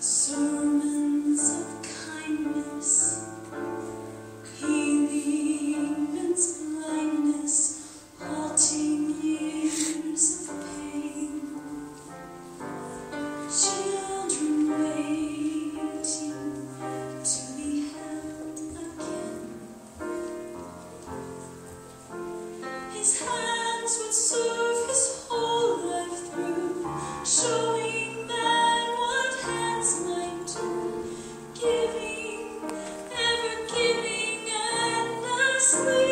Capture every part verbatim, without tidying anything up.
Sermons of kindness, healing men's blindness, halting years of pain, children waiting to be held again. His hands would serve his whole life through, showing man what hands might do, giving, ever giving endlessly.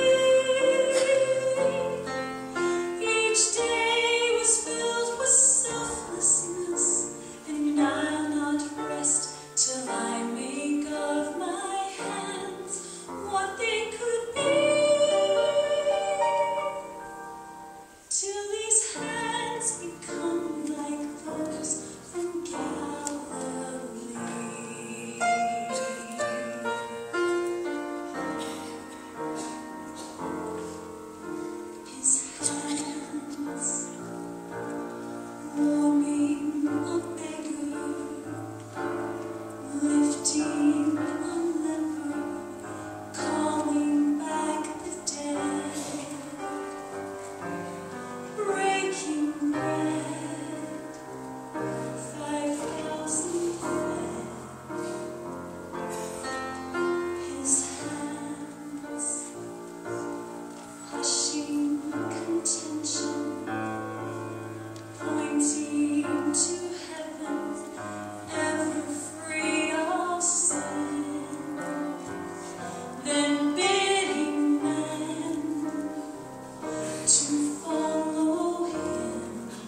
Each day was filled with selflessness, and I'll not rest till I make of my hands what they could be. Till these hands become like those from Galilee. His hands warming a beggar, lifting a leper, calling back the dead, breaking bread, five thousand fed. His hands hushing contention, pointing to heaven, ever free of sin, then bidding men to follow him.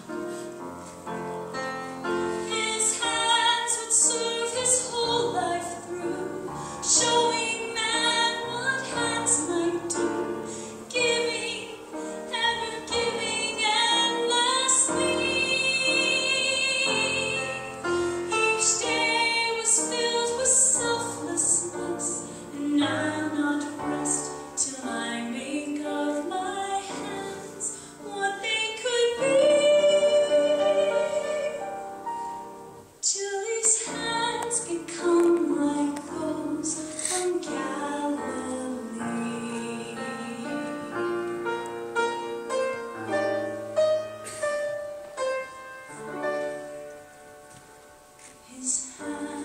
His hands would serve his whole life through, showing man what hands might do, giving, ever giving endlessly. Each day was filled with selflessness, and I'll not rest till I make of my hands what they could be. Till these hands become like those from Galilee. His hands